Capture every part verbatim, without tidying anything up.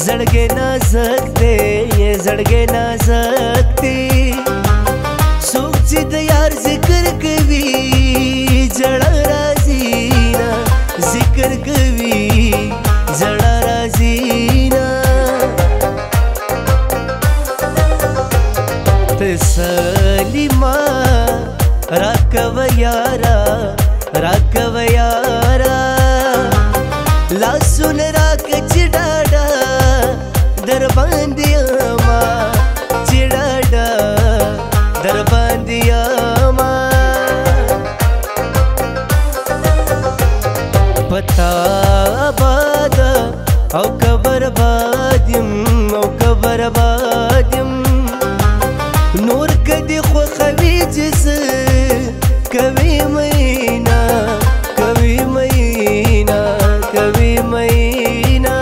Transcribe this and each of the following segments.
زړګې نازک دی زړګې نازک دی څوک چې د یار ذکر کوي زړه راځي نه ذکر کوي زړه راځي نه تسلی ما راکوه یارا راکوه یارا لاسونه راکه چې ډاډه در باندې اما چې ډاډه در باندې اما پتا آباد او که برباد یم او که برباد یم نور کدی خوښوي چې څه کوي مینا کوي مینا کوي مینا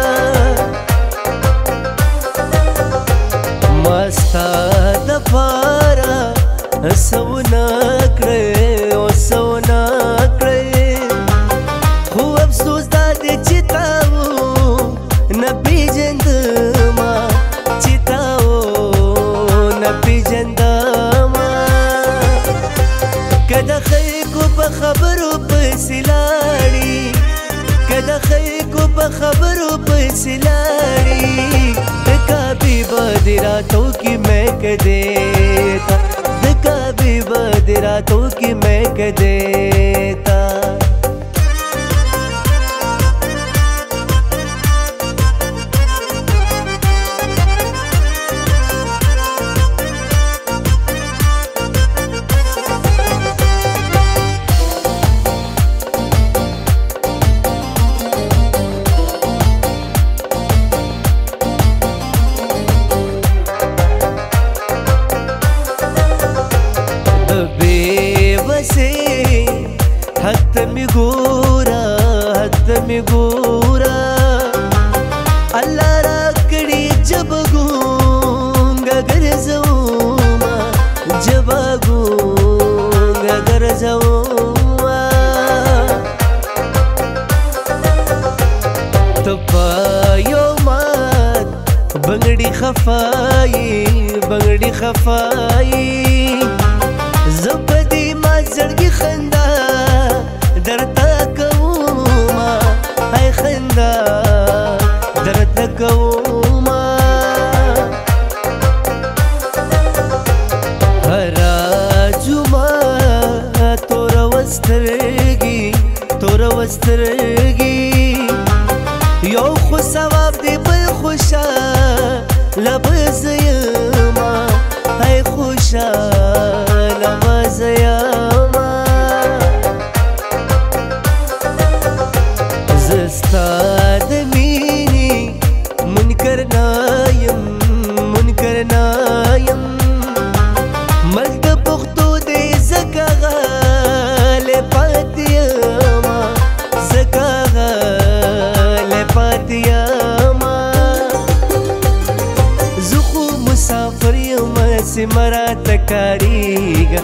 ما ستا دپاره څه ونه کړې او څه ونه کړې خو افسوس دا دی چې تا و نه پېژندما چې تا و نه پېژندما که د خلکو په خبرو پسې لاړې که د خلکو په خبرو پسې لاړې د کعبې به دې راتو کې مهک دیتا د کعبې به دې راتو کې مهک دیتا حتی می ګوره حتی می ګوره الله را کړي جبه ګونګه ګرځوما جبه ګونګه ګرځوما ته په یو مات بنګړي خفایي بنګړي خفایي زه په دې ما زړګي خندا درته کوما ای خندا درته کوما هره جمعه تور وسترګي تور وسترګي یو خو ثواب دی بل خوشا لبز یما ای خوشا لبز یما زستا د مینې منکر نایم منکر نایم مرګ د پښتو دی ځکه غلی پاتې یما ځکه غلی پاتې یما زه خو مسافر یم هسې مه راته کارېږه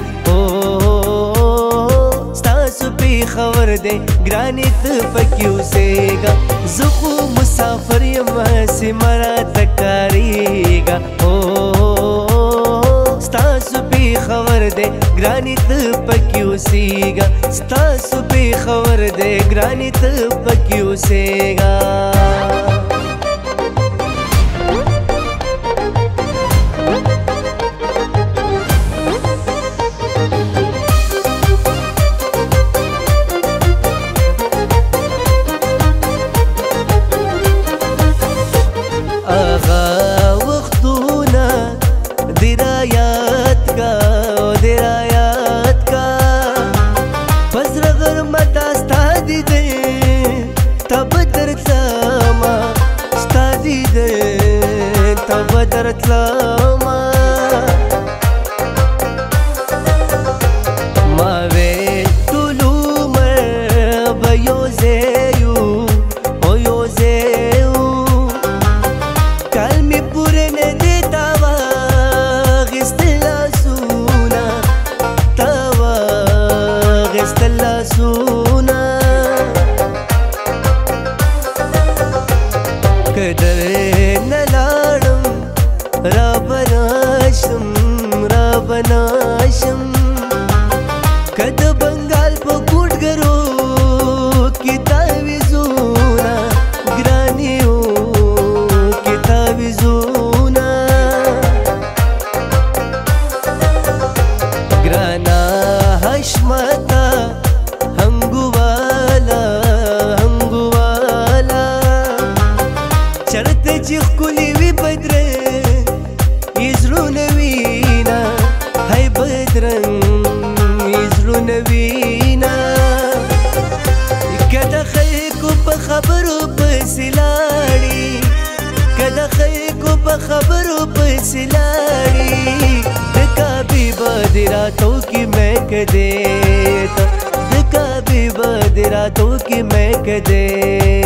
ستاسو پېښور دی ګرانې ته پکې اوسېږه زه خو مسافر یم هسې مه راته کارېږه ستاسو پېښور دی ګرانې ته پکې اوسېږه ستاسو پېښور دی ګرانې ته پکې اوسېږه درتلما ما وې ټول عمر به یو ځای یو او یو ځای یو کال مې پوره نه دی تا واخیستل لاسونه تا واخیستل لاسونه قدر ناشم کد بنگال په ګوډګرو کې تعویذونه ګرانیو کې تعویذونه ګرانا حشمتا هنګوالا هنګوالا چرته چې خولي وی بدره یزرونه وینا هاي بدرنګ یزرونه وینا کده خیکو په خبرو پسې لاړې کده خیکو په خبرو پسې لاړې د کعبې باندې راتو کې مې کده د کعبې باندې راتو کې مې کده